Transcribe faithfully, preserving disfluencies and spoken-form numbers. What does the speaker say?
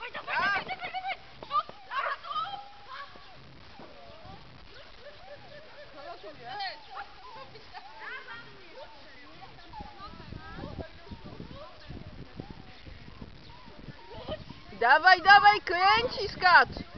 Dawaj, dawaj, dawaj, dawaj, dawaj! Rzut! Aha, tu! Dawaj, dawaj, kręci skacz!